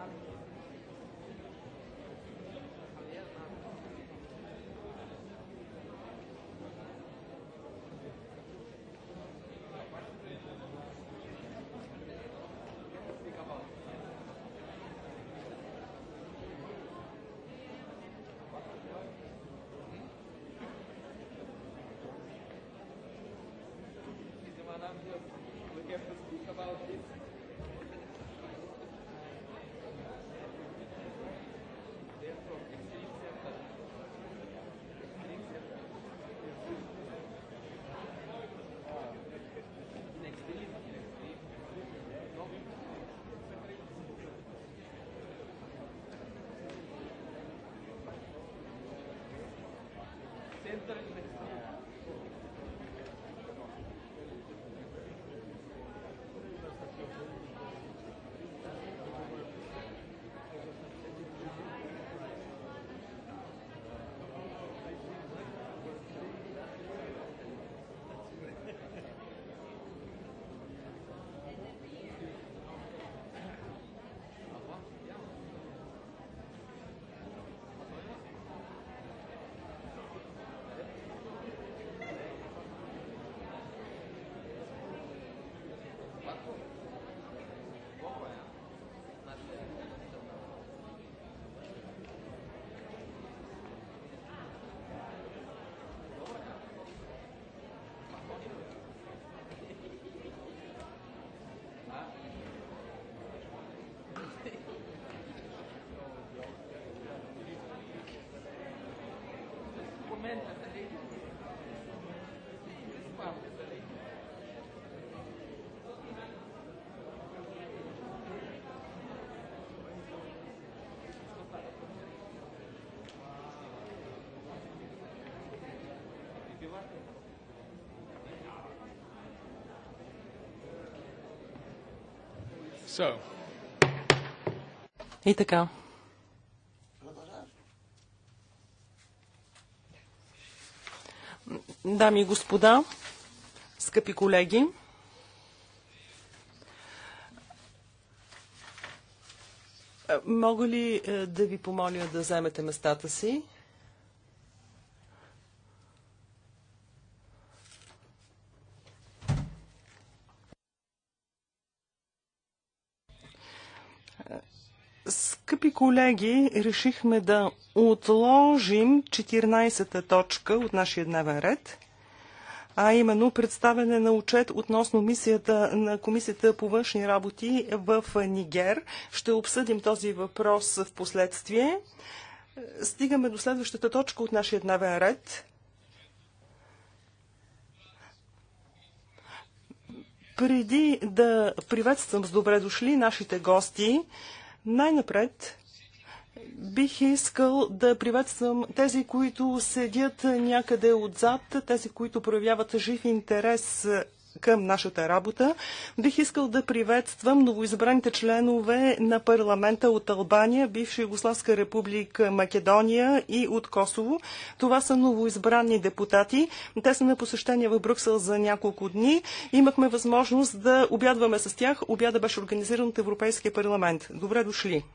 We have to speak about this. They're from Extreme Center. Extreme Center. In Extreme. No. Center in Extreme. So. И така. Дами и господа, скъпи колеги, мога ли да ви помоля да вземете местата си? Скъпи колеги, решихме да отложим 14-та точка от нашия дневен ред, а именно представяне на отчет относно мисията на Комисията по външни работи в Нигер. Ще обсъдим този въпрос в последствие. Стигаме до следващата точка от нашия дневен ред. Преди да приветствам с добре дошли нашите гости, най-напред бих искал да приветствам тези, които седят някъде отзад, тези, които проявяват жив интерес към нашата работа. Бих искал да приветствам новоизбраните членове на парламента от Албания, бивша Югославска република Македония и от Косово. Това са новоизбрани депутати. Те са на посещение в Брюксел за няколко дни. Имахме възможност да обядваме с тях. Обяда беше организиран от Европейския парламент. Добре дошли!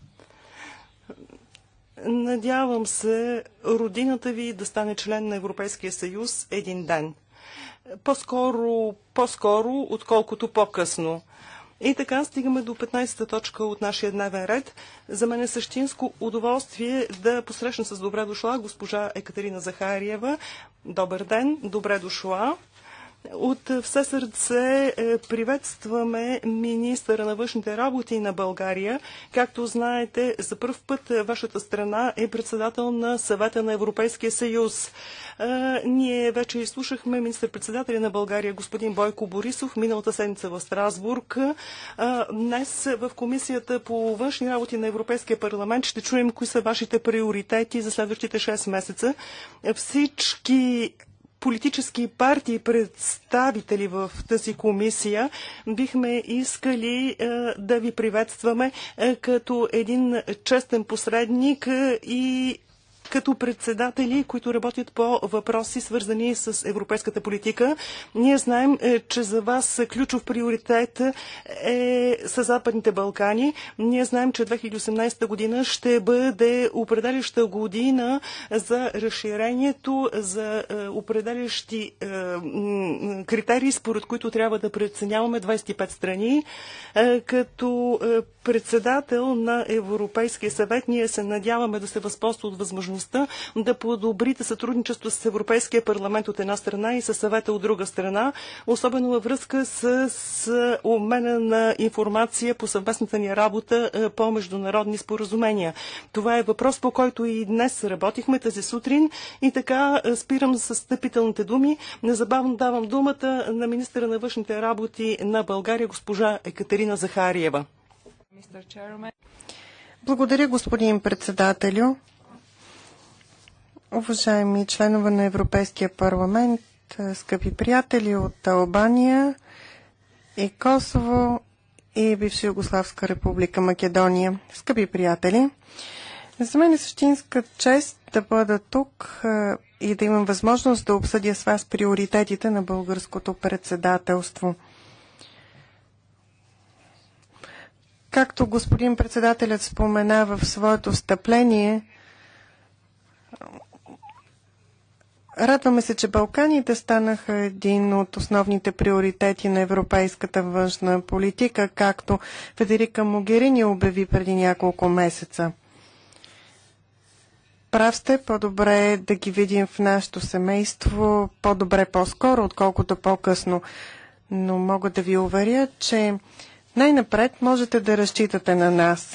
Надявам се родината ви да стане член на Европейския съюз един ден. По-скоро, отколкото по-късно. И така стигаме до 15-та точка от нашия дневен ред. За мен е същинско удоволствие да посрещна с добре дошла госпожа Екатерина Захариева. Добър ден, добре дошла. От все сърце приветстваме министъра на външните работи на България. Както знаете, за първ път вашата страна е председател на Съвета на Европейския съюз. Ние вече изслушахме министър-председателя на България господин Бойко Борисов миналата седмица в Страсбург. Днес в Комисията по външни работи на Европейския парламент ще чуем кои са вашите приоритети за следващите 6 месеца. Всички политически партии, представители в тази комисия, бихме искали да ви приветстваме като един честен посредник и като председатели, които работят по въпроси, свързани с европейската политика. Ние знаем, че за вас ключов приоритет са Западните Балкани. Ние знаем, че 2018 година ще бъде определяща година за разширението, за определящи критерии, според които трябва да преценяваме 25 страни. Като председател на Европейския съвет ние се надяваме да се възползва от възможността да подобрите сътрудничество с Европейския парламент от една страна и с съвета от друга страна, особено във връзка с обмена на информация по съвместната ни работа по международни споразумения. Това е въпрос, по който и днес работихме тази сутрин и така спирам с встъпителните думи. Незабавно давам думата на министъра на външните работи на България, госпожа Екатерина Захариева. Благодаря, господин председателю. Уважаеми членове на Европейския парламент, скъпи приятели от Албания и Косово и бивша Югославска република Македония. Скъпи приятели, за мен е същинска чест да бъда тук и да имам възможност да обсъдя с вас приоритетите на българското председателство. Както господин председателят спомена в своето встъпление, радваме се, че Балканите станаха един от основните приоритети на европейската външна политика, както Федерика Могерини обяви преди няколко месеца. Прав сте, по-добре е да ги видим в нашето семейство, по-добре по-скоро, отколкото по-късно. Но мога да ви уверя, че най-напред можете да разчитате на нас.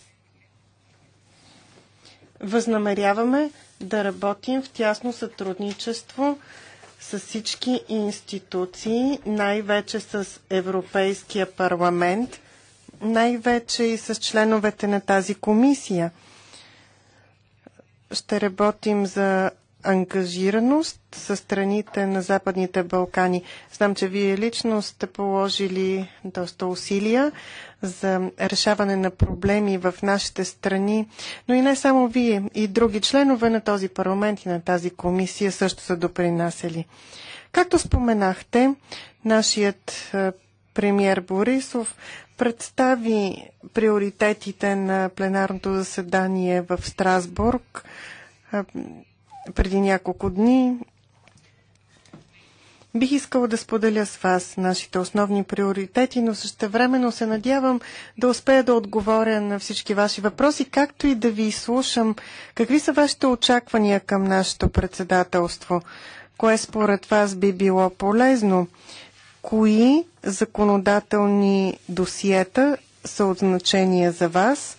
Възнамеряваме да работим в тясно сътрудничество с всички институции, най-вече с Европейския парламент, най-вече и с членовете на тази комисия. Ще работим за ангажираност със страните на Западните Балкани. Знам, че вие лично сте положили доста усилия за решаване на проблеми в нашите страни, но и не само вие, и други членове на този парламент и на тази комисия също са допринасяли. Както споменахте, нашият премиер Борисов представи приоритетите на пленарното заседание в Страсбург преди няколко дни. Бих искала да споделя с вас нашите основни приоритети, но същевременно се надявам да успея да отговоря на всички ваши въпроси, както и да ви слушам какви са вашите очаквания към нашето председателство, кое според вас би било полезно, кои законодателни досиета са от значение за вас.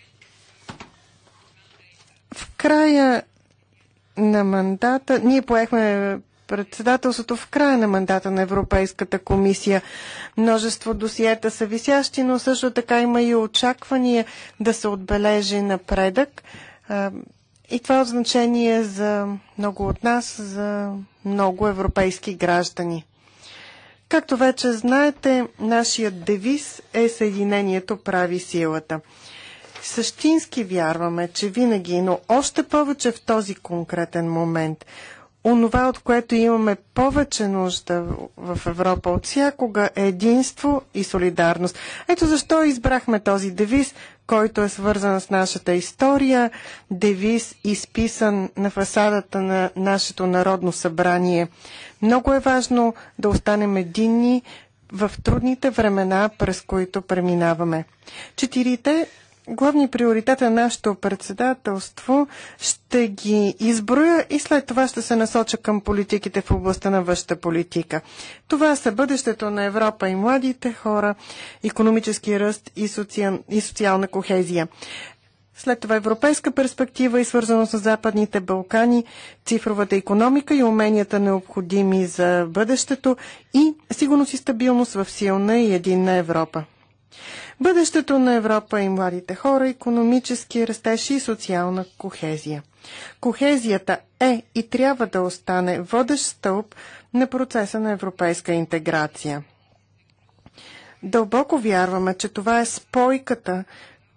В края на мандата, ние поехме председателството в края на мандата на Европейската комисия. Множество досиета са висящи, но също така има и очаквания да се отбележи напредък. И това е от значение за много от нас, за много европейски граждани. Както вече знаете, нашият девиз е Съединението прави силата. Същински вярваме, че винаги, но още повече в този конкретен момент, онова, от което имаме повече нужда в Европа от всякога, е единство и солидарност. Ето защо избрахме този девиз, който е свързан с нашата история, девиз изписан на фасадата на нашето Народно събрание. Много е важно да останем единни в трудните времена, през които преминаваме. Четирите главни приоритети на нашето председателство ще ги изброя и след това ще се насоча към политиките в областта на външната политика. Това са бъдещето на Европа и младите хора, икономически ръст и социална кохезия. След това европейска перспектива и свързано с Западните Балкани, цифровата икономика и уменията необходими за бъдещето и сигурност и стабилност в силна и единна Европа. Бъдещето на Европа и младите хора, икономически растеж и социална кохезия. Кохезията е и трябва да остане водещ стълб на процеса на европейска интеграция. Дълбоко вярваме, че това е спойката,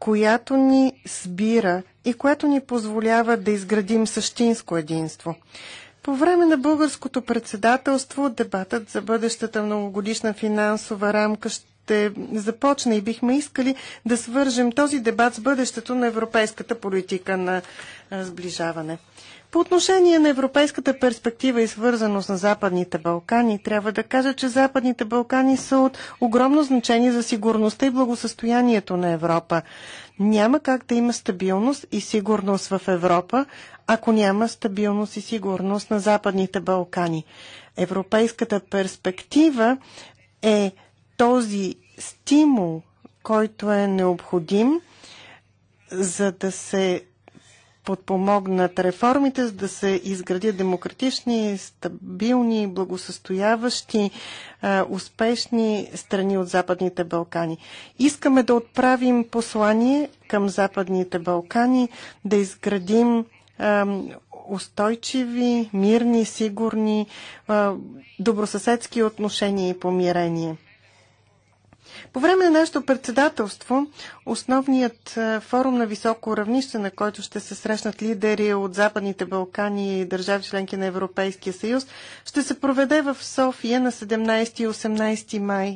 която ни сбира и която ни позволява да изградим същинско единство. По време на българското председателство дебатът за бъдещата многогодишна финансова рамка ще започне и бихме искали да свържем този дебат с бъдещето на европейската политика на сближаване. По отношение на европейската перспектива и свързаност на Западните Балкани, трябва да кажа, че Западните Балкани са от огромно значение за сигурността и благосъстоянието на Европа. Няма как да има стабилност и сигурност в Европа, ако няма стабилност и сигурност на Западните Балкани. Европейската перспектива е този стимул, който е необходим, за да се подпомогнат реформите, за да се изградят демократични, стабилни, благосъстояващи, успешни страни от Западните Балкани. Искаме да отправим послание към Западните Балкани, да изградим устойчиви, мирни, сигурни, добросъседски отношения и помирение. По време на нашето председателство, основният форум на високо равнище, на който ще се срещнат лидери от Западните Балкани и държави членки на Европейския съюз, ще се проведе в София на 17 и 18 май.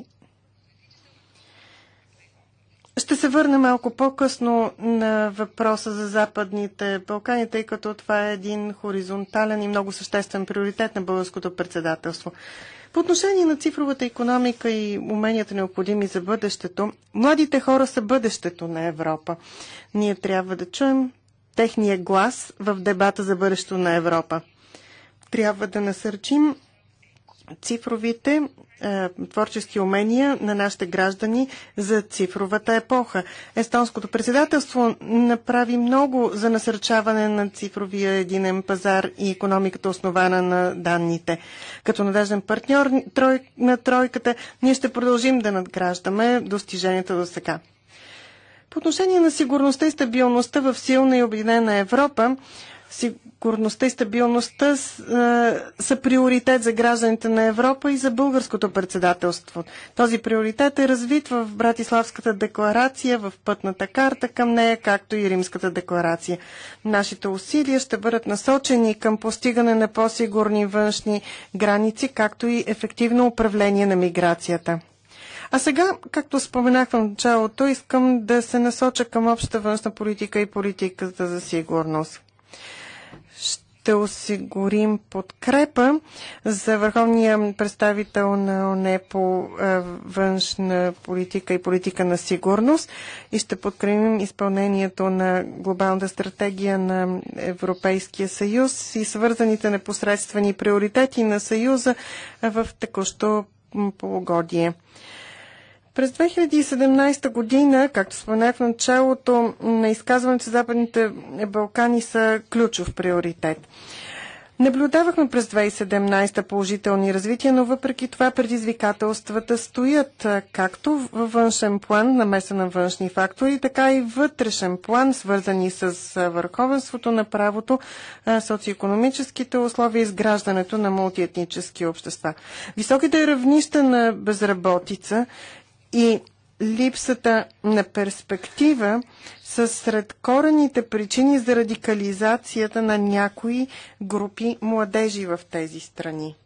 Ще се върна малко по-късно на въпроса за Западните Балкани, тъй като това е един хоризонтален и много съществен приоритет на българското председателство. По отношение на цифровата икономика и уменията необходими за бъдещето, младите хора са бъдещето на Европа. Ние трябва да чуем техния глас в дебата за бъдещето на Европа. Трябва да насърчим цифровите творчески умения на нашите граждани за цифровата епоха. Естонското председателство направи много за насърчаване на цифровия единен пазар и икономиката основана на данните. Като надежден партньор на тройката, ние ще продължим да надграждаме достиженията до сега. По отношение на сигурността и стабилността в силна и обединена Европа, сигурността и стабилността са приоритет за гражданите на Европа и за българското председателство. Този приоритет е развит в Братиславската декларация, в пътната карта към нея, както и Римската декларация. Нашите усилия ще бъдат насочени към постигане на по-сигурни външни граници, както и ефективно управление на миграцията. А сега, както споменах в началото, искам да се насоча към общата външна политика и политиката за сигурност. Ще осигурим подкрепа за върховния представител на ОНЕ по външна политика и политика на сигурност и ще подкрепим изпълнението на глобалната стратегия на Европейския съюз и свързаните непосредствени приоритети на съюза в текущо полугодие. През 2017 година, както споменах в началото на изказването, Западните Балкани са ключов приоритет. Наблюдавахме през 2017 положителни развития, но въпреки това предизвикателствата стоят както във външен план, намеса на външни фактори, така и вътрешен план, свързани с върховенството на правото, социоекономическите условия и изграждането на мултиетнически общества. Високите равнища на безработица и липсата на перспектива са сред корените причини за радикализацията на някои групи младежи в тези страни.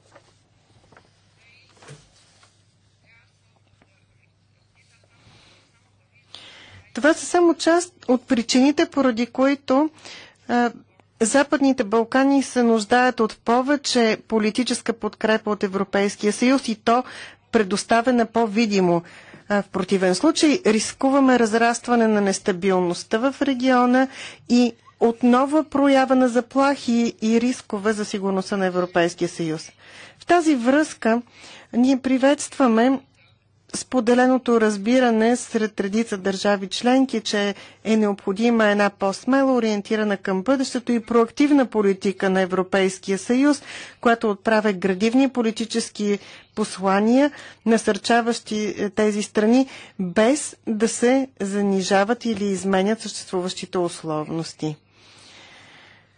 Това са само част от причините, поради които Западните Балкани се нуждаят от повече политическа подкрепа от Европейския съюз и то предоставена по-видимо. В противен случай рискуваме разрастване на нестабилността в региона и отнова проява на заплахи и рискове за сигурността на Европейския съюз. В тази връзка ние приветстваме споделеното разбиране сред редица държави членки, че е необходима една по-смело ориентирана към бъдещето и проактивна политика на Европейския съюз, която отправя градивни политически послания, насърчаващи тези страни, без да се занижават или изменят съществуващите условности.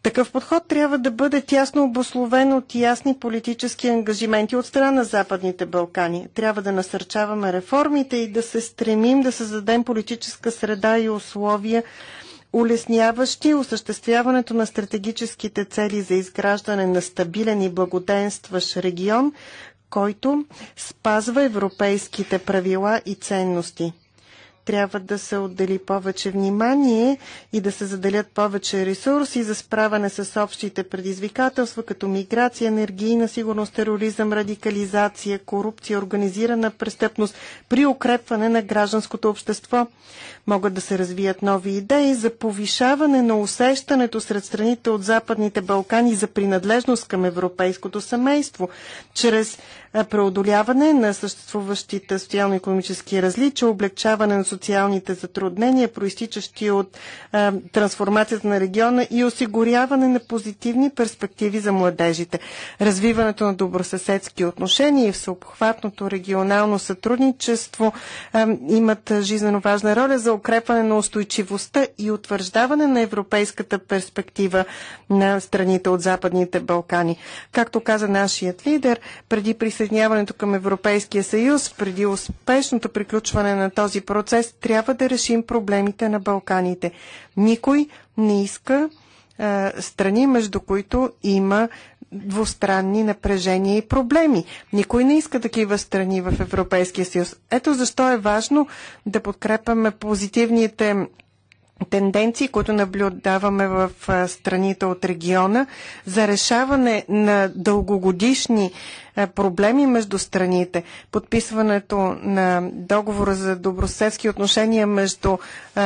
Такъв подход трябва да бъде тясно обусловен от ясни политически ангажименти от страна на Западните Балкани. Трябва да насърчаваме реформите и да се стремим да създадем политическа среда и условия, улесняващи осъществяването на стратегическите цели за изграждане на стабилен и благоденстващ регион, който спазва европейските правила и ценности. Трябва да се отдели повече внимание и да се заделят повече ресурси за справяне с общите предизвикателства, като миграция, енергийна сигурност, тероризъм, радикализация, корупция, организирана престъпност при укрепване на гражданското общество. Могат да се развият нови идеи за повишаване на усещането сред страните от Западните Балкани за принадлежност към европейското семейство, чрез преодоляване на съществуващите социално-икономически различия, облегчаване на социалните затруднения, проистичащи от трансформацията на региона и осигуряване на позитивни перспективи за младежите. Развиването на добросъседски отношения и всеобхватното регионално сътрудничество имат жизненно важна роля за укрепване на устойчивостта и утвърждаване на европейската перспектива на страните от Западните Балкани. Както каза нашият лидер, преди присъединяването към Европейския съюз, преди успешното приключване на този процес, трябва да решим проблемите на Балканите. Никой не иска страни, между които има двустранни напрежения и проблеми. Никой не иска такива страни в Европейския съюз. Ето защо е важно да подкрепяме позитивните тенденции, които наблюдаваме в страните от региона за решаване на дългогодишни проблеми между страните. Подписването на договора за добросъседски отношения между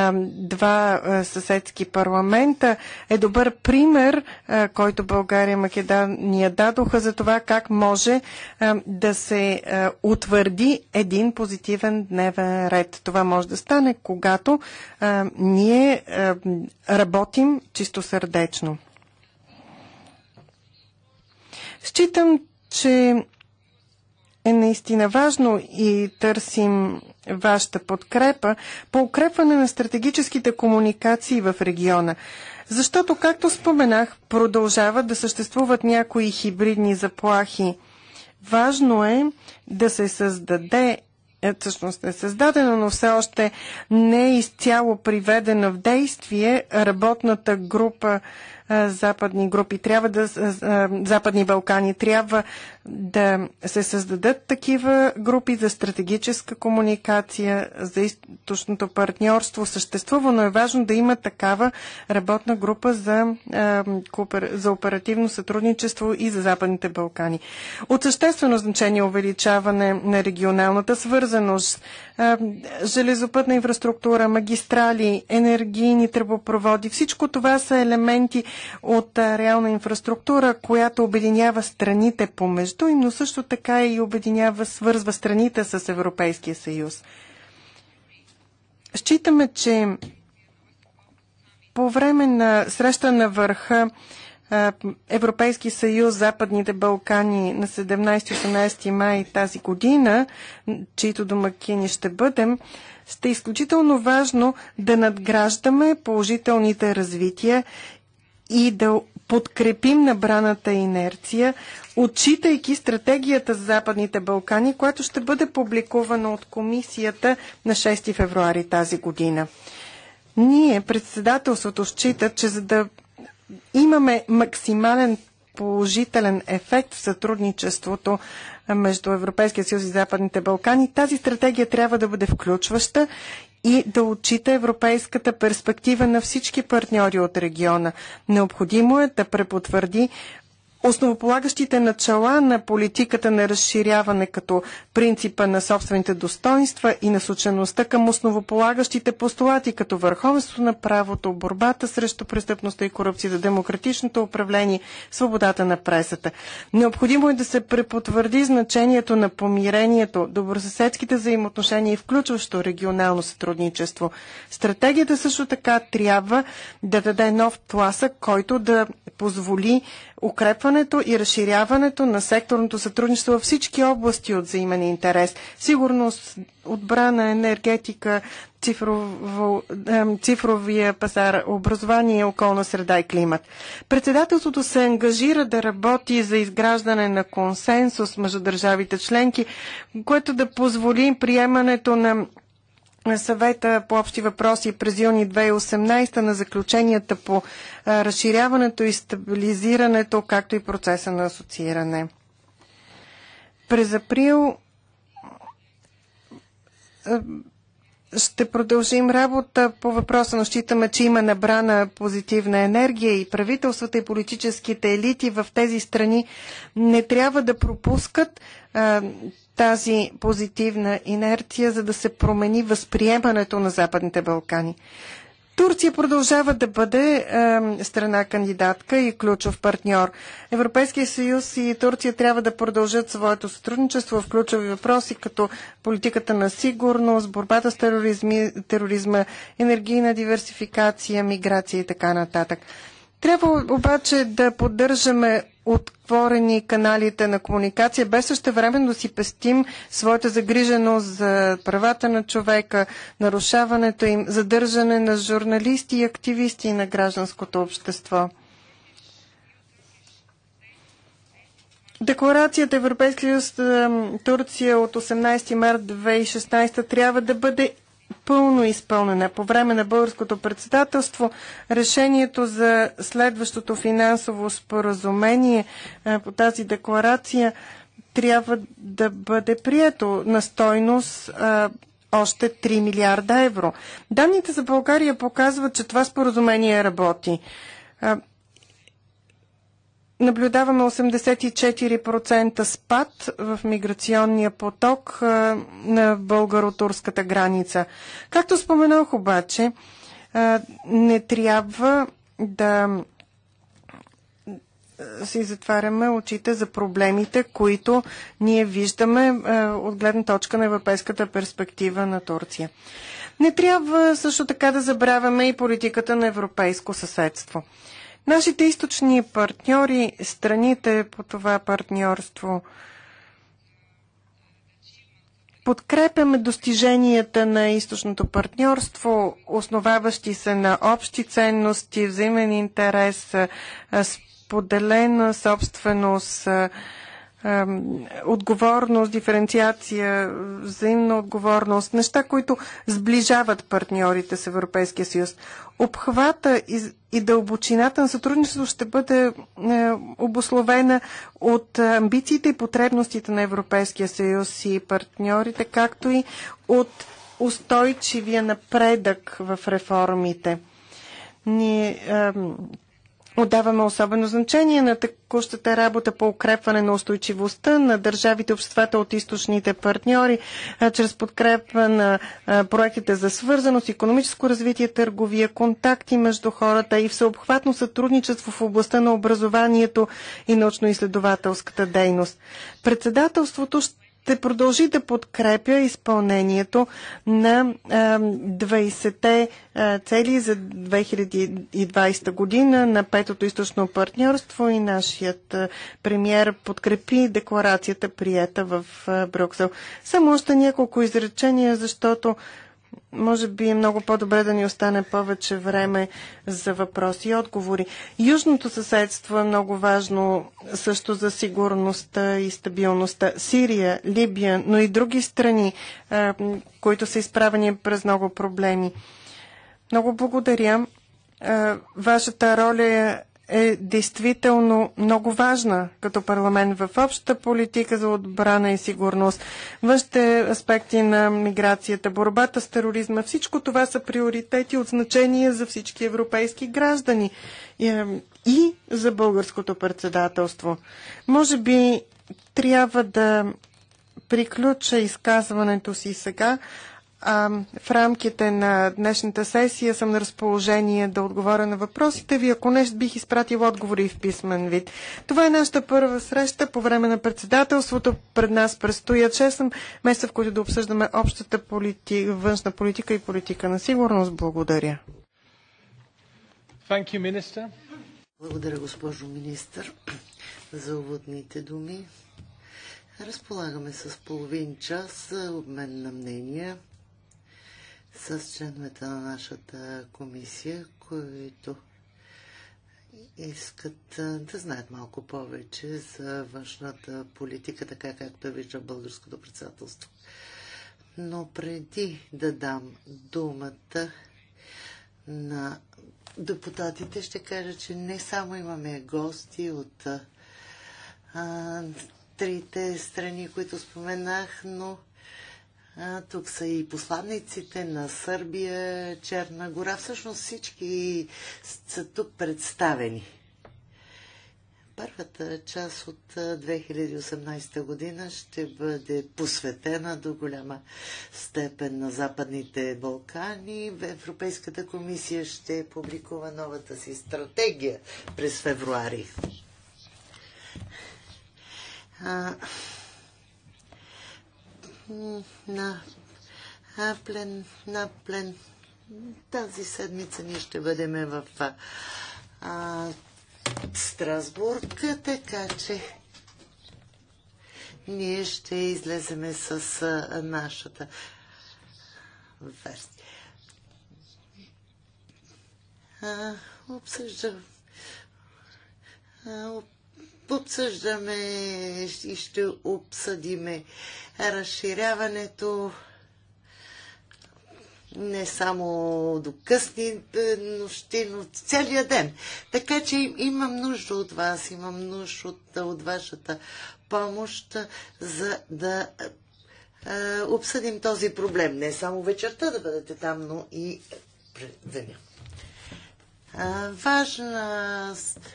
два съседски парламента е добър пример, който България и Македония дадоха за това как може да се утвърди един позитивен дневен ред. Това може да стане, когато ние работим чистосърдечно. Считам, че е наистина важно и търсим вашата подкрепа по укрепване на стратегическите комуникации в региона. Защото, както споменах, продължават да съществуват някои хибридни заплахи. Важно е да се създаде, всъщност е създадена, но все още не е изцяло приведена в действие работната група западни групи, Западни Балкани. Трябва да се създадат такива групи за стратегическа комуникация, за източното партньорство. Съществува, но е важно да има такава работна група за оперативно сътрудничество и за Западните Балкани. От съществено значение увеличаване на регионалната свързаност, железопътна инфраструктура, магистрали, енергийни тръбопроводи. Всичко това са елементи от реална инфраструктура, която обединява страните помежду им, но също така и свързва страните с Европейския съюз. Считаме, че по време на среща на върха Европейски съюз, Западните Балкани на 17-18 май тази година, чието домакини ще бъдем, ще е изключително важно да надграждаме положителните развития и да подкрепим набраната инерция, отчитайки стратегията за Западните Балкани, която ще бъде публикувана от комисията на 6 февруари тази година. Ние, председателството, считат, че за да имаме максимален положителен ефект в сътрудничеството между Европейския съюз и Западните Балкани, тази стратегия трябва да бъде включваща и да отчита европейската перспектива на всички партньори от региона. Необходимо е да препотвърди основополагащите начала на политиката на разширяване като принципа на собствените достоинства и насочеността към основополагащите постулати като върховенството на правото, борбата срещу престъпността и корупцията, демократичното управление, свободата на пресата. Необходимо е да се препотвърди значението на помирението, добросъседските взаимоотношения и включващо регионално сътрудничество. Стратегията също така трябва да даде нов тласък, който да позволи укрепването и разширяването на секторното сътрудничество във всички области от взаимен интерес. Сигурност, отбрана, енергетика, цифровия пазар, образование, околна среда и климат. Председателството се ангажира да работи за изграждане на консенсус между държавите членки, което да позволи приемането на Съвета по общи въпроси през юни 2018 на заключенията по разширяването и стабилизирането, както и процеса на асоцииране. През април ще продължим работа по въпроса, но считаме, че има набрана позитивна енергия и правителствата и политическите елити в тези страни не трябва да пропускат тази позитивна инерция, за да се промени възприемането на Западните Балкани. Турция продължава да бъде страна кандидатка и ключов партньор. Европейския съюз и Турция трябва да продължат своето сътрудничество в ключови въпроси, като политиката на сигурност, борбата с тероризма, енергийна диверсификация, миграция и така нататък. Трябва обаче да поддържаме отворени каналите на комуникация, без същевременно да си пестим своята загриженост за правата на човека, нарушаването им, задържане на журналисти и активисти на гражданското общество. Декларацията Европейски съюз Турция от 18 март 2016 трябва да бъде пълно изпълнена. По време на българското председателство решението за следващото финансово споразумение по тази декларация трябва да бъде прието на стойност още 3 милиарда евро. Данните за България показват, че това споразумение работи. Наблюдаваме 84% спад в миграционния поток на българо-турската граница. Както споменах обаче, не трябва да си затваряме очите за проблемите, които ние виждаме от гледна точка на европейската перспектива на Турция. Не трябва също така да забравяме и политиката на европейско съседство. Нашите източни партньори, страните по това партньорство, подкрепяме достиженията на източното партньорство, основаващи се на общи ценности, взаимен интерес, споделена собственост, отговорност, диференциация, взаимна отговорност, неща, които сближават партньорите с Европейския съюз. Обхвата и дълбочината на сътрудничество ще бъде обусловена от амбициите и потребностите на Европейския съюз и партньорите, както и от устойчивия напредък в реформите. Ние отдаваме особено значение на текущата работа по укрепване на устойчивостта на държавите, обществата от източните партньори, чрез подкрепа на проектите за свързаност, икономическо развитие, търговия, контакти между хората и всеобхватно сътрудничество в областта на образованието и научно-изследователската дейност. Председателството ще продължи да подкрепя изпълнението на 20-те цели за 2020 година на Петото източно партньорство и нашият премиер подкрепи декларацията, приета в Брюксел. Само още няколко изречения, защото може би е много по-добре да ни остане повече време за въпроси и отговори. Южното съседство е много важно също за сигурността и стабилността. Сирия, Либия, но и други страни, които са изправени през много проблеми. Много благодаря. Вашата роля е действително много важна като парламент в общата политика за отбрана и сигурност. Външните аспекти на миграцията, борбата с тероризма, всичко това са приоритети от значение за всички европейски граждани и за българското председателство. Може би трябва да приключа изказването си сега. В рамките на днешната сесия съм на разположение да отговоря на въпросите ви. Ако не, бих изпратил отговори в писмен вид. Това е нашата първа среща по време на председателството. Пред нас предстоят 6 месеца, в които да обсъждаме общата външна политика и политика на сигурност. Благодаря. Thank you, Minister. Благодаря, госпожо министър, за уводните думи. Разполагаме с половин час за обмен на мнения с членовете на нашата комисия, които искат да знаят малко повече за външната политика, така както вижда българското председателство. Но преди да дам думата на депутатите, ще кажа, че не само имаме гости от трите страни, които споменах, но тук са и посланниците на Сърбия, Черна гора. Всъщност всички са тук представени. Първата част от 2018 година ще бъде посветена до голяма степен на Западните Балкани. Европейската комисия ще публикува новата си стратегия през февруари. На плен тази седмица ние ще бъдем в Страсбург, така че ние ще излеземе с нашата версия. Обсъждаме и ще обсъдиме разширяването не само до късни нощи, но целият ден. Така че имам нужда от вас, имам нужда от вашата помощ, за да обсъдим този проблем. Не само вечерта да бъдете там, но и през деня. Важна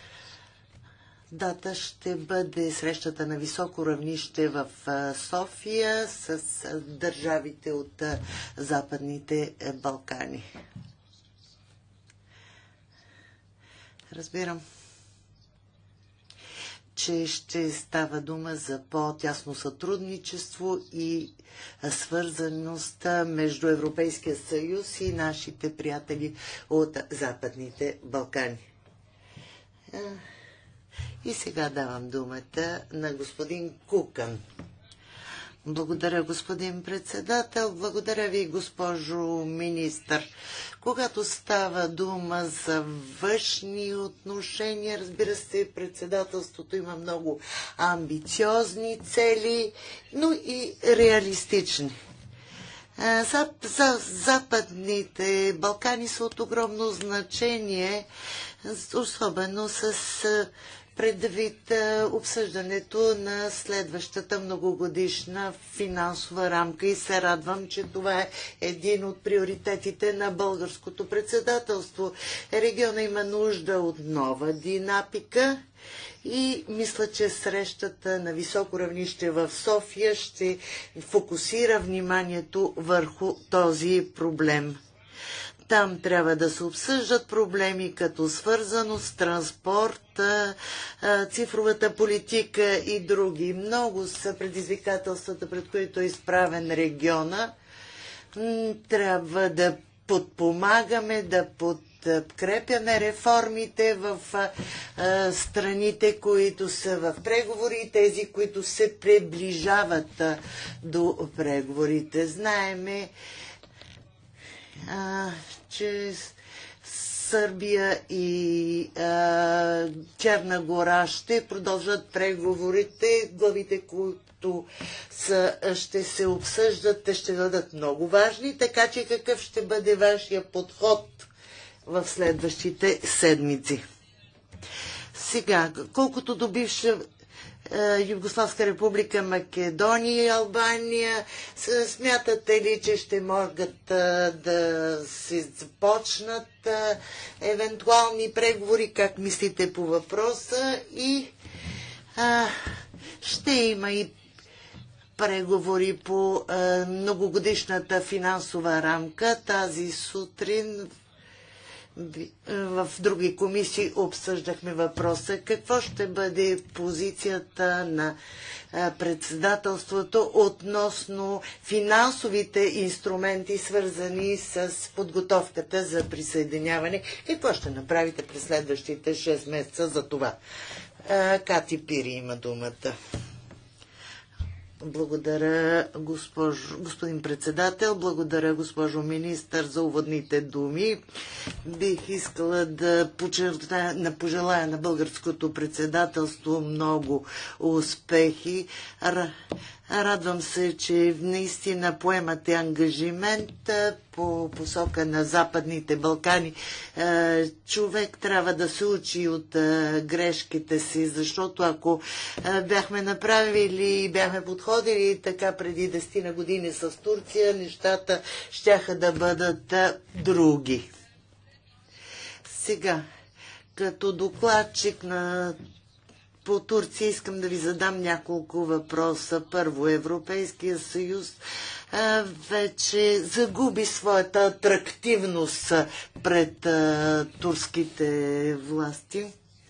дата ще бъде срещата на високо равнище в София с държавите от Западните Балкани. Разбирам, че ще става дума за по-тясно сътрудничество и свързаност между Европейския съюз и нашите приятели от Западните Балкани. И сега давам думата на господин Кукан. Благодаря, господин председател. Благодаря ви, госпожо министър. Когато става дума за външни отношения, разбира се, председателството има много амбициозни цели, но и реалистични. Западните Балкани са от огромно значение, особено с предвид обсъждането на следващата многогодишна финансова рамка и се радвам, че това е един от приоритетите на българското председателство. Региона има нужда от нова динамика и мисля, че срещата на високо равнище в София ще фокусира вниманието върху този проблем. Там трябва да се обсъждат проблеми като свързаност, транспорт, цифровата политика и други. Много са предизвикателствата, пред които е изправен региона. Трябва да подпомагаме, да подкрепяме реформите в страните, които са в преговори и тези, които се приближават до преговорите. Знаеме, че Сърбия и Черна гора ще продължат преговорите. Главите, които ще се обсъждат, те ще бъдат много важни, така че какъв ще бъде вашия подход в следващите седмици? Сега, колкото до бивша Югославска република Македония и Албания, смятате ли, че ще могат да се започнат евентуални преговори? Как мислите по въпроса? И ще има и преговори по многогодишната финансова рамка. Тази сутрин в други комисии обсъждахме въпроса. Какво ще бъде позицията на председателството относно финансовите инструменти, свързани с подготовката за присъединяване? Какво ще направите през следващите 6 месеца за това? Кати Пири има думата. Благодаря, господин председател. Благодаря, госпожо министър, за уводните думи. Бих искала да пожелая на българското председателство много успехи. Радвам се, че наистина поемате ангажимент по посока на Западните Балкани. Човек трябва да се учи от грешките си, защото ако бяхме направили, бяхме подходили така преди 10 на години с Турция, нещата щяха да бъдат други. Сега, като докладчик по Турция искам да ви задам няколко въпроса. Първо, Европейския съюз вече загуби своята атрактивност пред турските власти.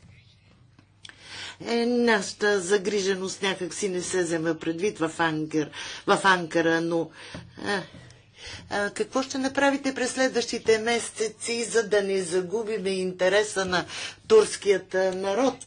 Нашата загриженост някак си не се взема предвид в Анкара, но какво ще направите през следващите месеци, за да не загубиме интереса на турският народ?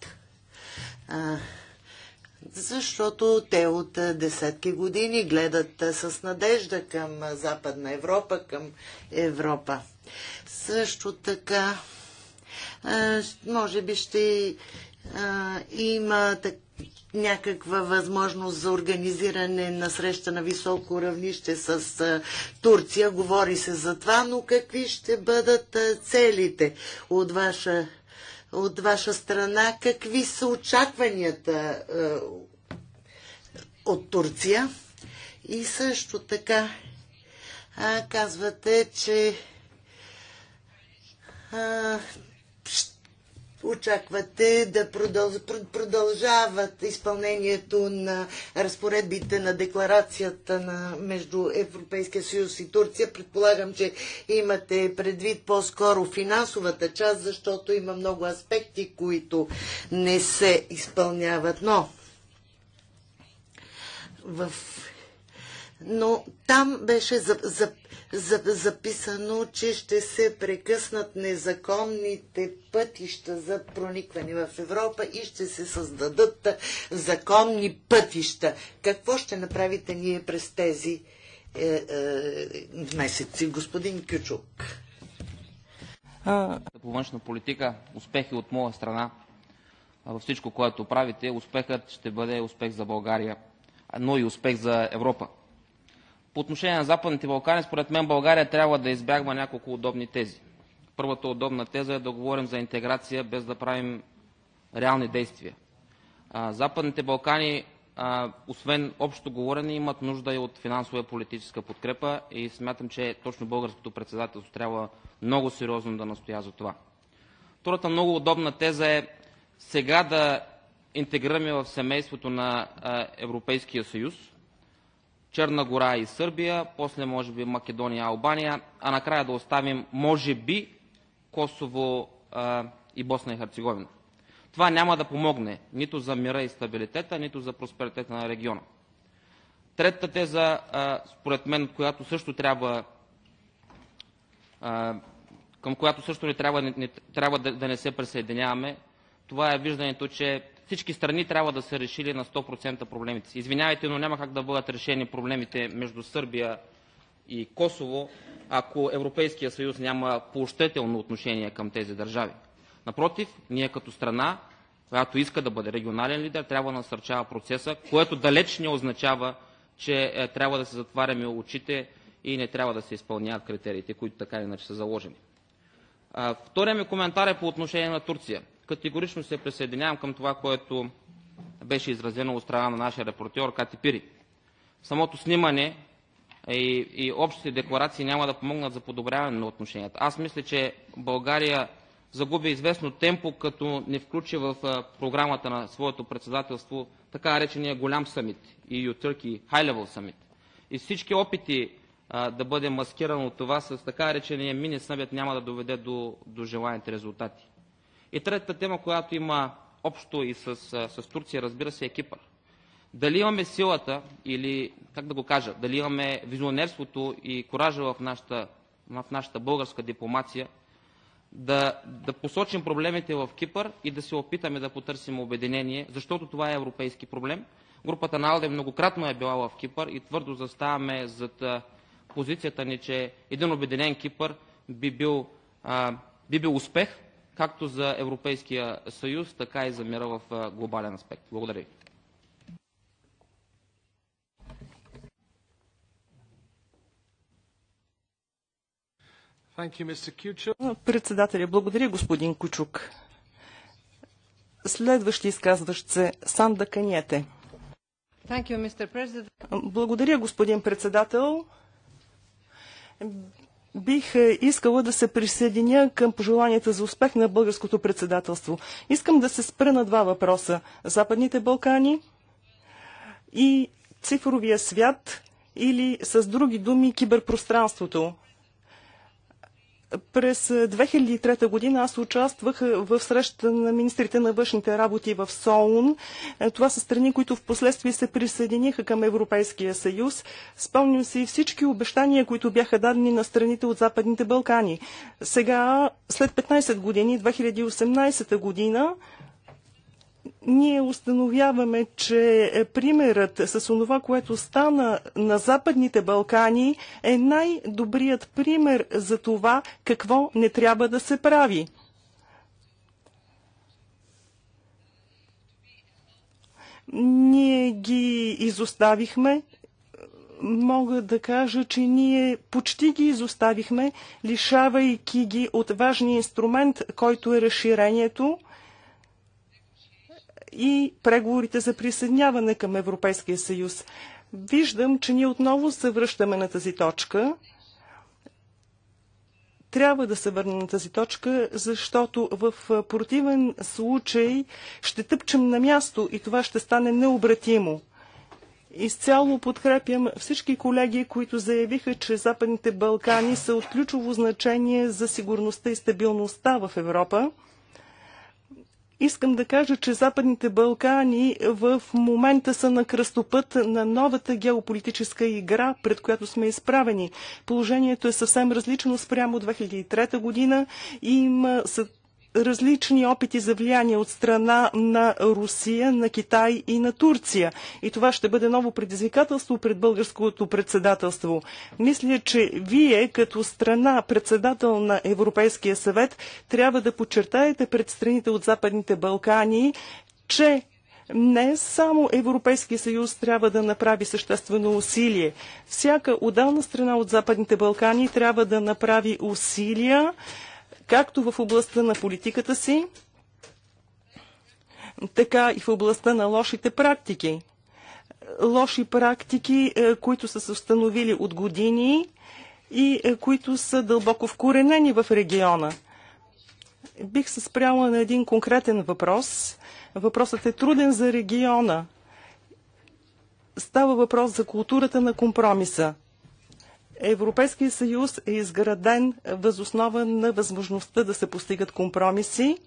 Защото те от десетки години гледат с надежда към Западна Европа, към Европа. Също така, може би ще има някаква възможност за организиране на среща на високо равнище с Турция. Говори се за това, но какви ще бъдат целите от ваша страна? Какви са очакванията от Турция? И също така казвате, че очаквате да продължават изпълнението на разпоредбите на декларацията между Европейския съюз и Турция. Предполагам, че имате предвид по-скоро финансовата част, защото има много аспекти, които не се изпълняват. Но там беше записано, че ще се прекъснат незаконните пътища за проникване в Европа и ще се създадат законни пътища. Какво ще направите ние през тези месеци? Господин Кючук. По външна политика, успехи от моя страна във всичко, което правите. Успехът ще бъде успех за България, но и успех за Европа. По отношение на Западните Балкани, според мен България трябва да избягва няколко удобни тези. Първата удобна теза е да говорим за интеграция, без да правим реални действия. Западните Балкани, освен общо говорене, имат нужда и от финансова и политическа подкрепа и смятам, че точно българското председателство трябва много сериозно да настоя за това. Втората много удобна теза е сега да интегрираме в семейството на Европейския съюз Черна гора и Сърбия, после може би Македония, Албания, а накрая да оставим може би Косово и Босна и Херцеговина. Това няма да помогне нито за мира и стабилитета, нито за просперитета на региона. Третата теза, според мен, която също трябва, към която също не трябва да не се присъединяваме, това е виждането, че всички страни трябва да са решили на 100% проблемите си. Извинявайте, но няма как да бъдат решени проблемите между Сърбия и Косово, ако Европейския съюз няма поощрително отношение към тези държави. Напротив, ние като страна, която иска да бъде регионален лидер, трябва да насърчава процеса, което далеч не означава, че трябва да се затваряме очите и не трябва да се изпълняват критериите, които така или иначе са заложени. Вторият ми коментар е по отношение на Турция. Категорично се присъединявам към това, което беше изразено от страна на нашия репортьор Кати Пири. Самото снимане и общите декларации няма да помогнат за подобряване на отношенията. Аз мисля, че България загуби известно темпо, като не включи в програмата на своето председателство така наречения голям самит, EU Turkey High Level Summit. И всички опити да бъде маскирано от това с така речения мини съвет, няма да доведе до желаните резултати. И третата тема, която има общо и с Турция, разбира се, е Кипър. Дали имаме силата или, как да го кажа, дали имаме визионерството и коража в нашата българска дипломация да посочим проблемите в Кипър и да се опитаме да потърсим обединение, защото това е европейски проблем. Групата на АЛДЕ многократно е била в Кипър и твърдо заставаме зад позицията ни, че един обединен Кипър би бил успех както за Европейския съюз, така и за мира в глобален аспект. Благодаря ви. Председателя, благодаря, господин Кучук. Следващи изказващ се Санда Каниете. Благодаря, господин председател. Бих искала да се присъединя към пожеланията за успех на българското председателство. Искам да се спра на два въпроса. Западните Балкани и цифровия свят, или с други думи киберпространството. През 2003 година аз участвах в среща на министрите на външните работи в Солун. Това са страни, които в последствие се присъединиха към Европейския съюз. Спомням си всички обещания, които бяха дадени на страните от Западните Балкани. Сега, след 15 години, 2018 година, ние установяваме, че примерът с онова, което стана на Западните Балкани, е най-добрият пример за това какво не трябва да се прави. Ние ги изоставихме. Мога да кажа, че ние почти ги изоставихме, лишавайки ги от важния инструмент, който е разширението и преговорите за присъединяване към Европейския съюз. Виждам, че ние отново се връщаме на тази точка. Трябва да се върнем на тази точка, защото в противен случай ще тъпчем на място и това ще стане необратимо. Изцяло подкрепям всички колеги, които заявиха, че Западните Балкани са от ключово значение за сигурността и стабилността в Европа. Искам да кажа, че Западните Балкани в момента са на кръстопът на новата геополитическа игра, пред която сме изправени. Положението е съвсем различно спрямо 2003 година и има различни опити за влияние от страна на Русия, на Китай и на Турция. И това ще бъде ново предизвикателство пред българското председателство. Мисля, че вие, като страна председател на Европейския съвет, трябва да подчертаете пред страните от Западните Балкани, че не само Европейския съюз трябва да направи съществено усилие. Всяка отделна страна от Западните Балкани трябва да направи усилия, както в областта на политиката си, така и в областта на лошите практики. Лоши практики, които са се установили от години и които са дълбоко вкоренени в региона. Бих се спряла на един конкретен въпрос. Въпросът е труден за региона. Става въпрос за културата на компромиса. Европейския съюз е изграден въз основа на възможността да се постигат компромиси.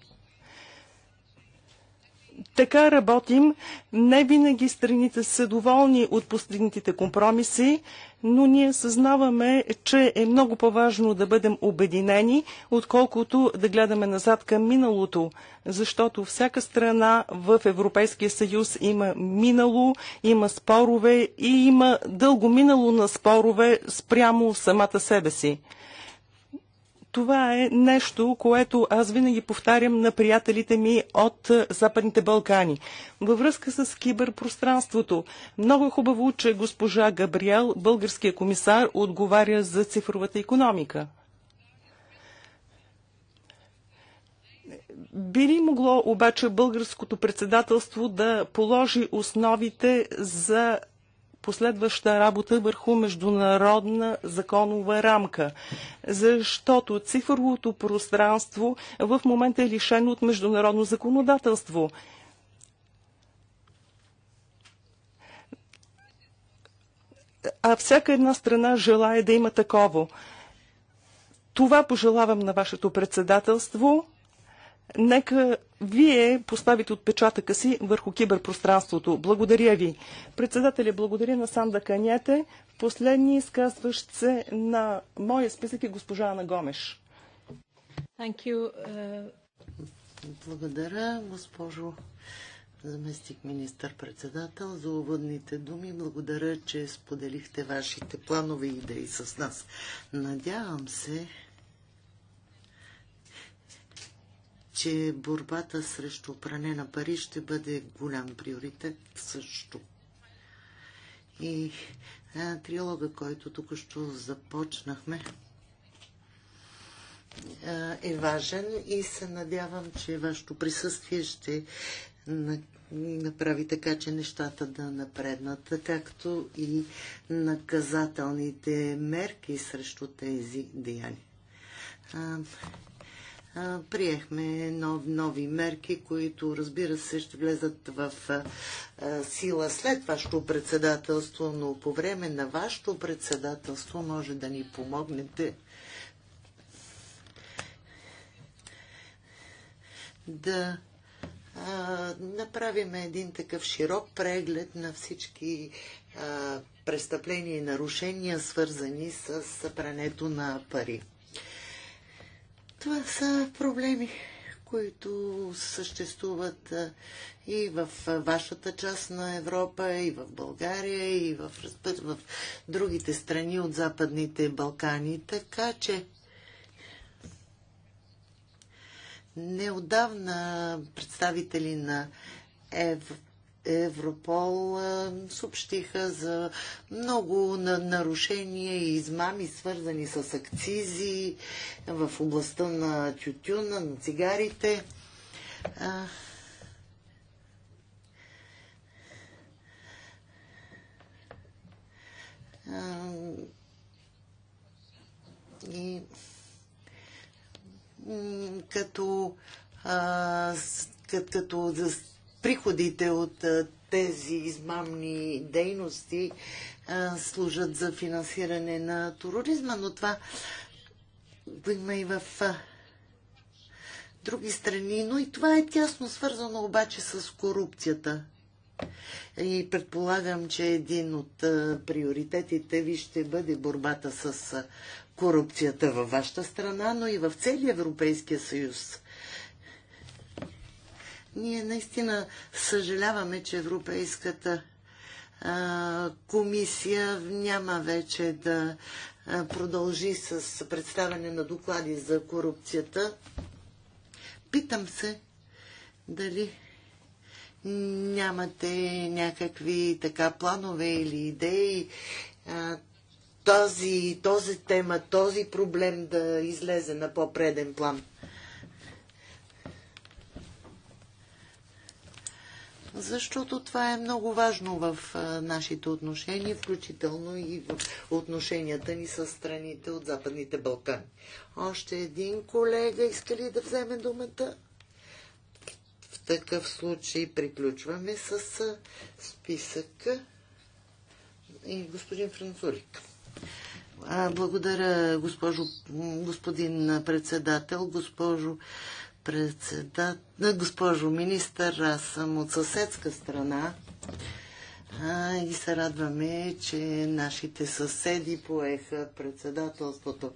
Така работим. Не винаги страните са доволни от постигнатите компромиси, но ние съзнаваме, че е много по-важно да бъдем обединени, отколкото да гледаме назад към миналото, защото всяка страна в Европейския съюз има минало, има спорове и има дълго минало на спорове спрямо самата себе си. Това е нещо, което аз винаги повтарям на приятелите ми от Западните Балкани. Във връзка с киберпространството, много е хубаво, че госпожа Габриел, българския комисар, отговаря за цифровата икономика. Би ли могло обаче българското председателство да положи основите за последваща работа върху международна законова рамка, защото цифровото пространство в момента е лишено от международно законодателство. а всяка една страна желая да има такова. Това пожелавам на вашето председателство. Нека вие поставите отпечатъка си върху киберпространството. Благодаря ви. Председателя, благодаря на Санда Каняте. Последния изказващ се на моя списък е госпожа Ана Гомеш. Благодаря, госпожо заместник министър-председател, за уводните думи. Благодаря, че споделихте вашите планове и идеи с нас. Надявам се, че борбата срещу пране на пари ще бъде голям приоритет също. И триалога, който току-що започнахме, е важен и се надявам, че вашето присъствие ще направи така, че нещата да напреднат, както и наказателните мерки срещу тези деяния. Приехме нови мерки, които, разбира се, ще влезат в сила след вашето председателство, но по време на вашето председателство може да ни помогнете да направим един такъв широк преглед на всички престъпления и нарушения, свързани с прането на пари. Това са проблеми, които съществуват и в вашата част на Европа, и в България, и в другите страни от Западните Балкани. Така че неотдавна представители на Европол съобщиха за много нарушения и измами, свързани с акцизи в областта на тютюна, на цигарите. И като приходите от тези измамни дейности служат за финансиране на тероризма, но това го има и в други страни, но и това е тясно свързано обаче с корупцията. И предполагам, че един от приоритетите ви ще бъде борбата с корупцията във вашата страна, но и в целия Европейския съюз. Ние наистина съжаляваме, че Европейската комисия няма вече да продължи с представяне на доклади за корупцията. Питам се дали нямате някакви така планове или идеи този тема, този проблем да излезе на по-преден план. Защото това е много важно в нашите отношения, включително и в отношенията ни с страните от Западните Балкани. Още един колега иска ли да вземе думата? В такъв случай приключваме с списъка. И господин Францурик. Благодаря, господин председател, госпожо министър. Аз съм от съседска страна и се радваме, че нашите съседи поеха председателството.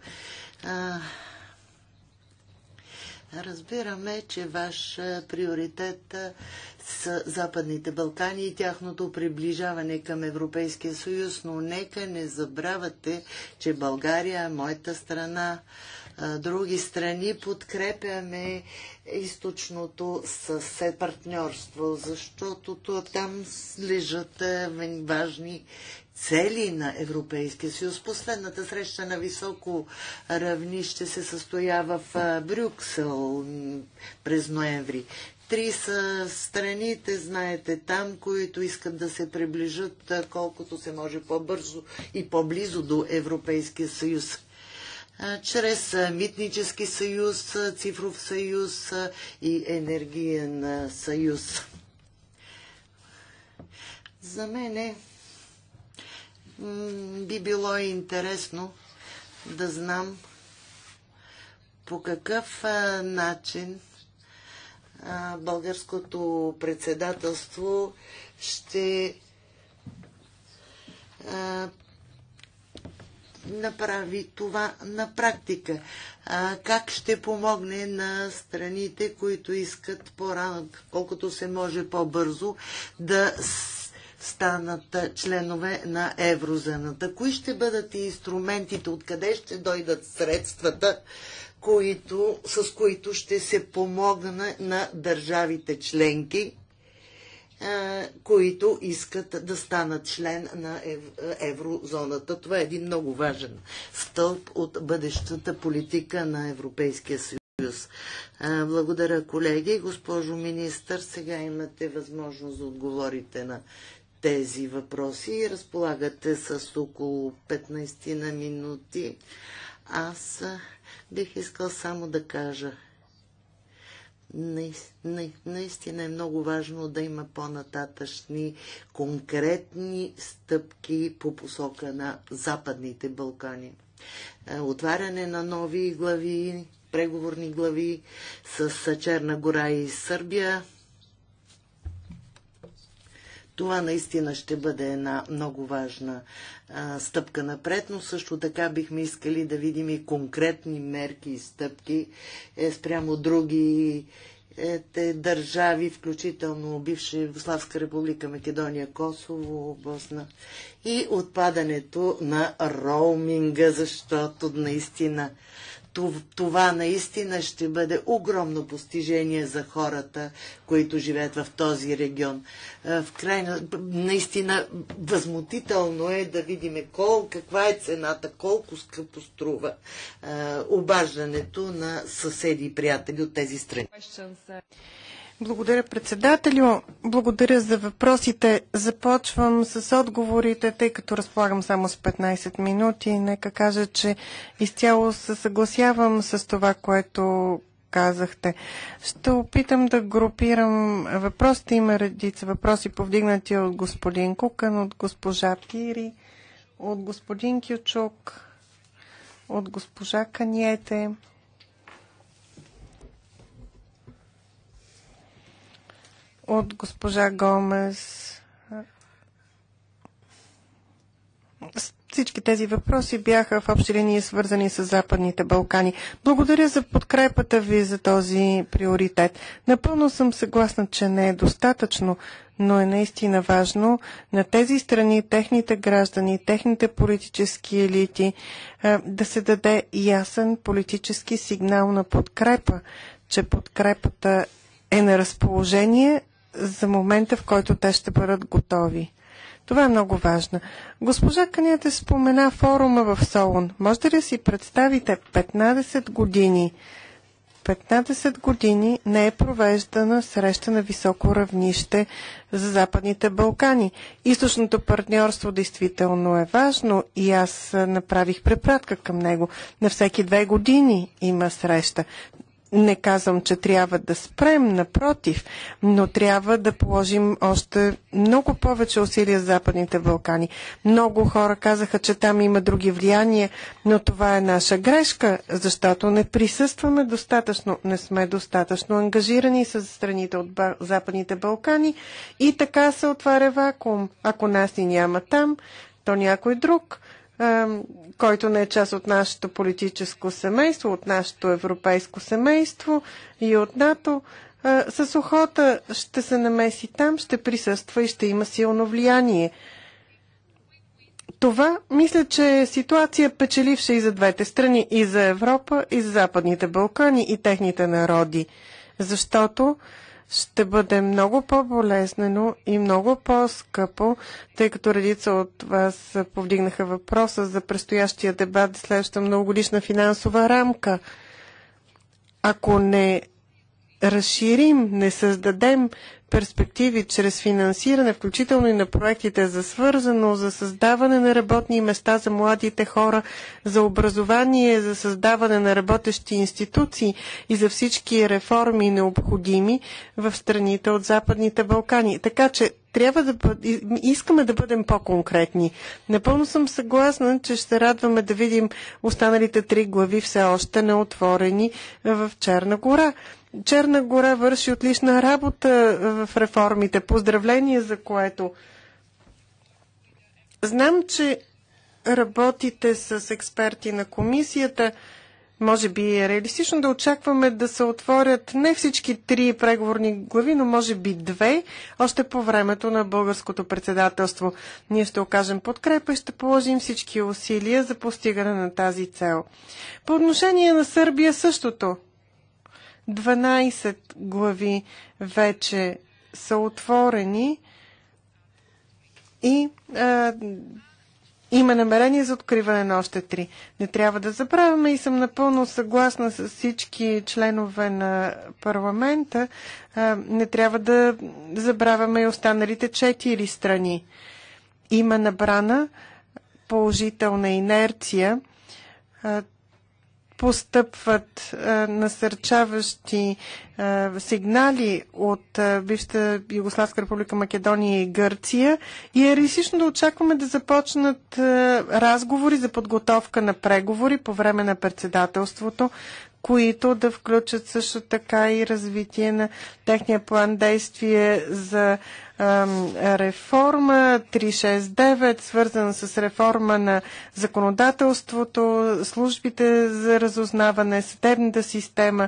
Разбираме, че ваш приоритет са Западните Балкани и тяхното приближаване към Европейския съюз, но нека не забравяте, че България, моята страна, други страни подкрепяме източното съсед партньорство, защото там лежат важни цели на Европейския съюз. Последната среща на високо равнище се състоя в Брюксел през ноември. 3 са страните, знаете, там, които искат да се приближат колкото се може по-бързо и по-близо до Европейския съюз. Чрез митнически съюз, цифров съюз и енергиен съюз. За мен би било интересно да знам по какъв начин българското председателство ще направи това на практика. Как ще помогне на страните, които искат по-рано, колкото се може по-бързо, да станат членове на еврозоната? Кои ще бъдат и инструментите, откъде ще дойдат средствата, с които ще се помогне на държавите членки, които искат да станат член на еврозоната? Това е един много важен стълб от бъдещата политика на Европейския съюз. Благодаря, колеги. Госпожо министър, сега имате възможност да отговорите на тези въпроси и разполагате с около 15 на минути. Аз бих искал само да кажа, наистина е много важно да има по-нататъчни конкретни стъпки по посока на Западните Балкани. Отваряне на нови глави, преговорни глави с Черна гора и Сърбия. Това наистина ще бъде една много важна стъпка напред, но също така бихме искали да видим и конкретни мерки и стъпки спрямо други държави, включително бивша Югославска република Македония, Косово, Босна, и отпадането на роуминга, защото наистина това наистина ще бъде огромно постижение за хората, които живеят в този регион. В крайна, наистина възмутително е да видим каква е цената, колко скъпо струва обаждането на съседи и приятели от тези страни. Благодаря, председателю. Благодаря за въпросите. Започвам с отговорите, тъй като разполагам само с 15 минути. Нека кажа, че изцяло се съгласявам с това, което казахте. Ще опитам да групирам въпросите. Има редица въпроси, повдигнати от господин Кукан, от госпожа Пири, от господин Кючук, от госпожа Каниете. От госпожа Гомес. Всички тези въпроси бяха в общи линии свързани с Западните Балкани. Благодаря за подкрепата ви за този приоритет. Напълно съм съгласна, че не е достатъчно, но е наистина важно на тези страни, техните граждани, техните политически елити да се даде ясен политически сигнал на подкрепа, че подкрепата е на разположение за момента, в който те ще бъдат готови. Това е много важно. Госпожа Каниете спомена форума в Солун. Можете ли си представите 15 години? 15 години не е провеждана среща на високо равнище за Западните Балкани. Източното партньорство действително е важно и аз направих препратка към него. На всеки 2 години има среща. Не казвам, че трябва да спрем, напротив, но трябва да положим още много повече усилия за Западните Балкани. Много хора казаха, че там има други влияния, но това е наша грешка, защото не присъстваме достатъчно, не сме достатъчно ангажирани с страните от Западните Балкани и така се отваря вакуум. Ако нас ни няма там, то някой друг, който не е част от нашето политическо семейство, от нашето европейско семейство и от НАТО, с охота ще се намеси там, ще присъства и ще има силно влияние. Това, мисля, че е ситуация печеливша и за двете страни, и за Европа, и за Западните Балкани, и техните народи, защото ще бъде много по-болезнено и много по-скъпо, тъй като редица от вас повдигнаха въпроса за предстоящия дебат за следващата многогодишна финансова рамка. Ако не разширим, не създадем перспективи чрез финансиране, включително и на проектите за свързано, за създаване на работни места за младите хора, за образование, за създаване на работещи институции и за всички реформи необходими в страните от Западните Балкани. Така че искаме да бъдем по-конкретни. Напълно съм съгласна, че ще радваме да видим останалите 3 глави все още неотворени в Черна гора. Черна гора върши отлична работа в реформите. Поздравление за което. Знам, че работите с експерти на комисията. Може би е реалистично да очакваме да се отворят не всички 3 преговорни глави, но може би 2, още по времето на българското председателство. Ние ще окажем подкрепа и ще положим всички усилия за постигане на тази цел. По отношение на Сърбия същото. 12 глави вече са отворени и има намерение за откриване на още 3. Не трябва да забравяме и съм напълно съгласна с всички членове на парламента. Не трябва да забравяме и останалите 4 страни. Има набрана положителна инерция. Постъпват насърчаващи сигнали от бившата Югославска република Македония и Гърция и е реалистично да очакваме да започнат разговори за подготовка на преговори по време на председателството, които да включат също така и развитие на техния план действие за реформа 369, свързана с реформа на законодателството, службите за разузнаване, съдебната система.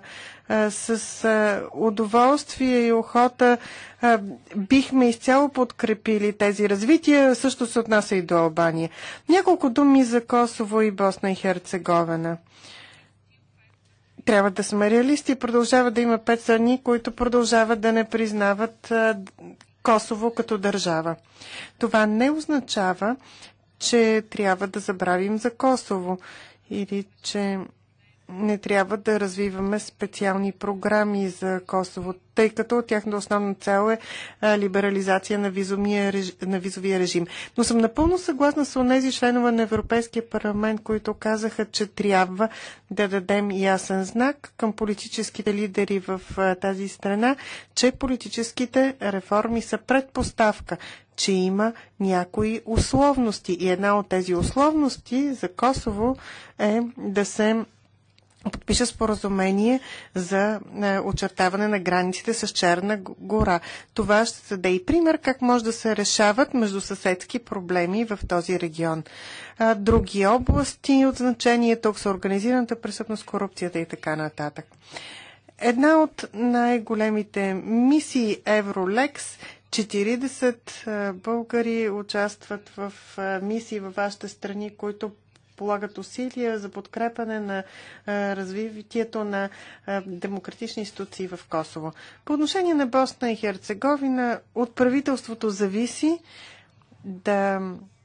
С удоволствие и охота бихме изцяло подкрепили тези развития. Също се отнася и до Албания. Няколко думи за Косово и Босна и Херцеговина. Трябва да сме реалисти. Продължава да има 5 страни, които продължават да не признават Косово като държава. Това не означава, че трябва да забравим за Косово или че не трябва да развиваме специални програми за Косово, тъй като тяхната основна цел е либерализация на визовия режим. Но съм напълно съгласна с онези членове на Европейския парламент, които казаха, че трябва да дадем ясен знак към политическите лидери в тази страна, че политическите реформи са предпоставка, че има някои условности. И една от тези условности за Косово е да се подпише споразумение за очертаване на границите с Черна гора. Това ще даде и пример как може да се решават междусъседски проблеми в този регион. Други области от значение тук са организираната престъпност, корупцията и така нататък. Една от най-големите мисии Евролекс, 40 българи участват в мисии във вашите страни, които полагат усилия за подкрепане на развитието на демократични институции в Косово. По отношение на Босна и Херцеговина, от правителството зависи да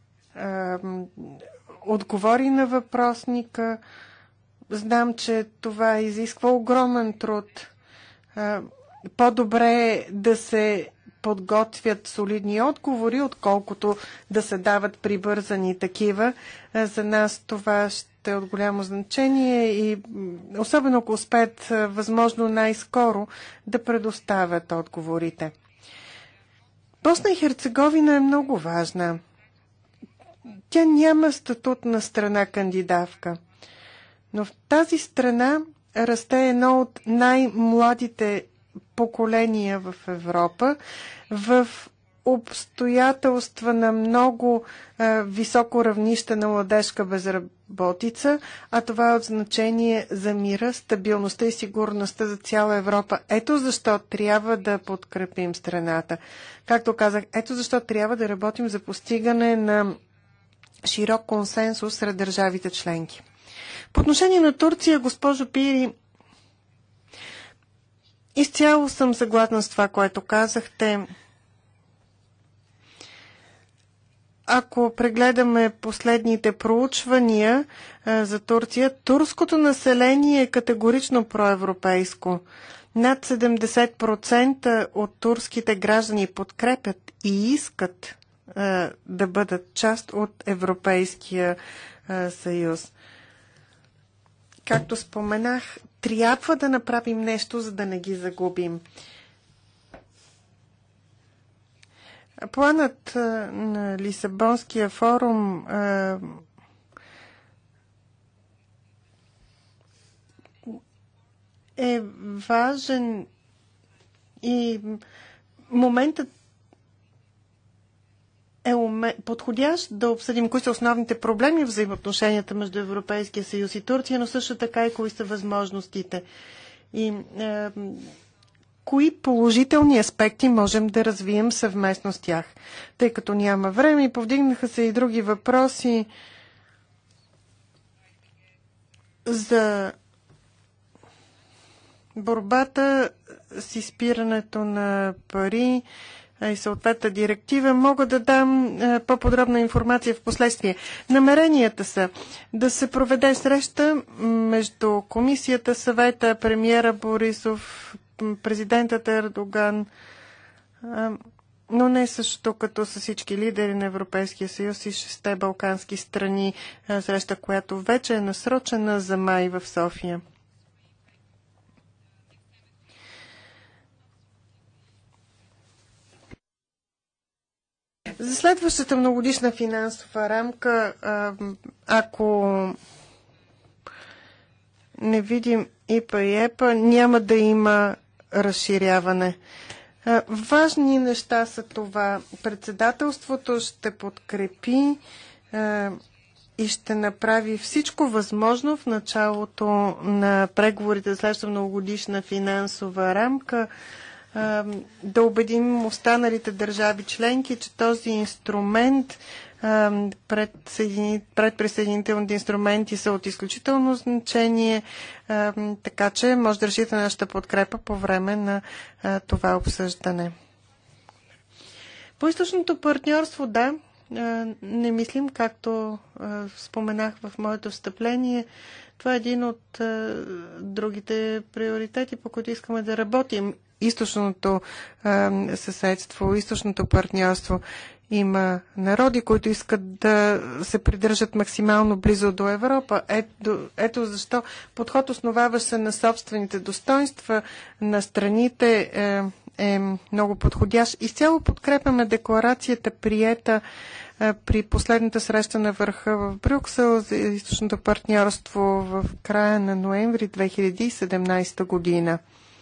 отговори на въпросника. Знам, че това изисква огромен труд. По-добре е да се подготвят солидни отговори, отколкото да се дават прибързани такива. За нас това ще е от голямо значение и особено ако успеят възможно най-скоро да предоставят отговорите. Босна и Херцеговина е много важна. Тя няма статут на страна кандидатка, но в тази страна расте едно от най-младите поколения в Европа, в обстоятелства на много високо равнище на младежка безработица, а това е от значение за мира, стабилността и сигурността за цяла Европа. Ето защо трябва да подкрепим страната. Както казах, ето защо трябва да работим за постигане на широк консенсус сред държавите членки. По отношение на Турция, госпожо Пири, изцяло съм съгласна с това, което казахте. Ако прегледаме последните проучвания за Турция, турското население е категорично проевропейско. Над 70% от турските граждани подкрепят и искат да бъдат част от Европейския съюз. Както споменах, трябва да направим нещо, за да не ги загубим. Планът на Лисабонския форум е важен и моментът е подходящ да обсъдим кои са основните проблеми в взаимоотношенията между Европейския съюз и Турция, но също така и кои са възможностите. И кои положителни аспекти можем да развием съвместно с тях. Тъй като няма време и повдигнаха се и други въпроси за борбата с изпирането на пари и съответната директива, мога да дам по-подробна информация в последствие. Намеренията са да се проведе среща между комисията, съвета, премиера Борисов, президентът Ердоган, но не също като с всички лидери на Европейския съюз и 6 балкански страни, среща, която вече е насрочена за май в София. За следващата многодишна финансова рамка, ако не видим ИПА и ЕПА, няма да има разширяване. Важни неща са това. Председателството ще подкрепи и ще направи всичко възможно в началото на преговорите за следващата многогодишна финансова рамка да убедим останалите държави членки, че този инструмент, предприсъединителните инструменти са от изключително значение, така че може да решите нашата подкрепа по време на това обсъждане. По източното партньорство, да, не мислим, както споменах в моето встъпление, това е един от другите приоритети, по които искаме да работим. Източното съседство, източното партньорство. Има народи, които искат да се придържат максимално близо до Европа. Ето защо подход, основаващ се на собствените достоинства на страните, е много подходящ. Изцяло подкрепяме декларацията, приета при последната среща на върха в Брюксел за източното партньорство в края на ноември 2017 година.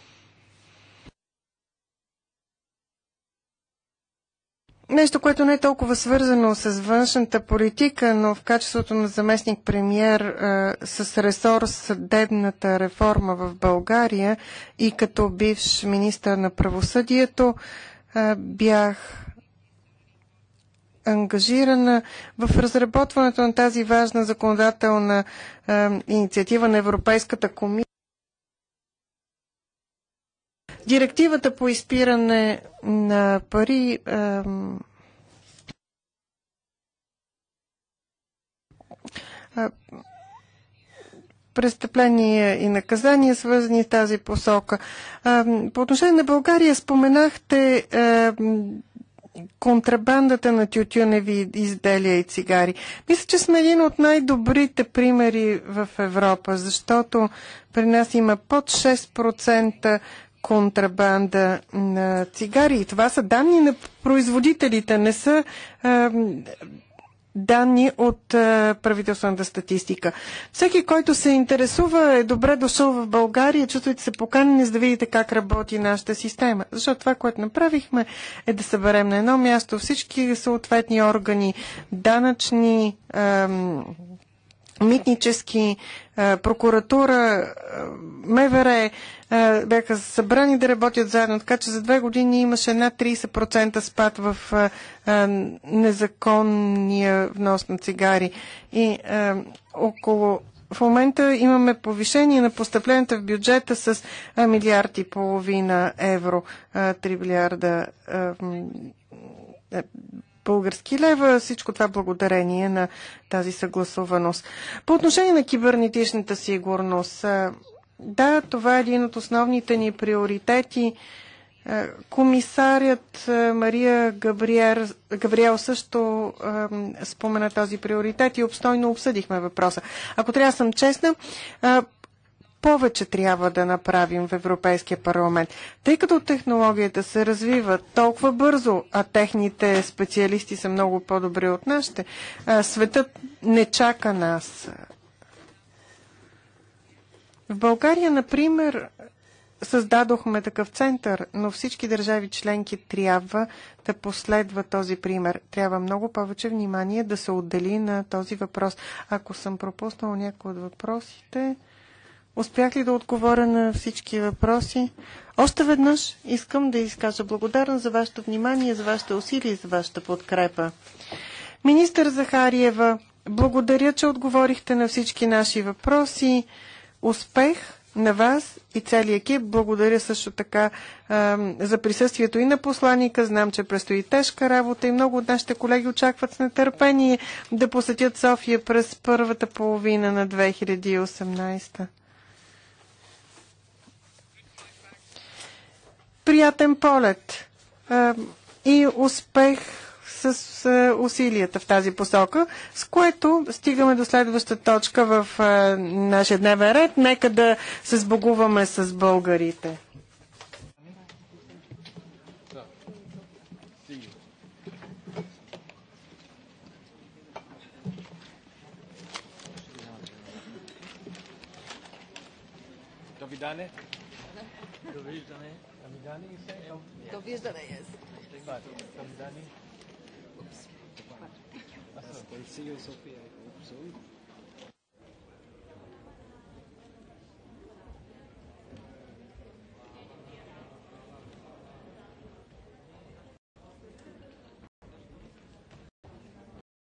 Нещо, което не е толкова свързано с външната политика, но в качеството на заместник-премиер с ресор съдебната реформа в България и като бивш министър на правосъдието бях ангажирана в разработването на тази важна законодателна инициатива на Европейската комисия. Директивата по изпиране на пари престъпления и наказания, свързани с тази посока. По отношение на България споменахте контрабандата на тютюневи изделия и цигари. Мисля, че сме един от най-добрите примери в Европа, защото при нас има под 6% контрабанда на цигари. И това са данни на производителите, не са данни от правителствената статистика. Всеки, който се интересува, е добре дошъл в България. Чувствайте се поканени, за да видите как работи нашата система. Защото това, което направихме, е да съберем на едно място всички съответни органи, данъчни, митнически, прокуратура, МВР, бяха събрани да работят заедно, така че за 2 години имаше над 30% спад в незаконния внос на цигари. И в момента имаме повишение на постъпленията в бюджета с 1,5 милиарда евро, 3 милиарда български лева, всичко това благодарение на тази съгласуваност. По отношение на кибернетичната сигурност, да, това е един от основните ни приоритети. Комисарят Мария Габриел също спомена този приоритет и обстойно обсъдихме въпроса. Ако трябва да съм честна, повече трябва да направим в Европейския парламент. Тъй като технологията се развива толкова бързо, а техните специалисти са много по-добри от нашите, светът не чака нас. В България, например, създадохме такъв център, но всички държави членки трябва да последват този пример. Трябва много повече внимание да се отдели на този въпрос. Ако съм пропуснал някои от въпросите, успях ли да отговоря на всички въпроси? Още веднъж искам да изкажа благодарност за вашето внимание, за вашите усилия и за вашата подкрепа. Министър Захариева, благодаря, че отговорихте на всички наши въпроси. Успех на вас и целия екип. Благодаря също така за присъствието и на посланика. Знам, че предстои тежка работа и много от нашите колеги очакват с нетърпение да посетят София през първата половина на 2018. Приятен полет и успех с усилията в тази посока, с което стигаме до следващата точка в нашия дневен ред. Нека да се сбогуваме с българите. Довиждане. Довиждане. Довиждане, yes. See you, Sophia.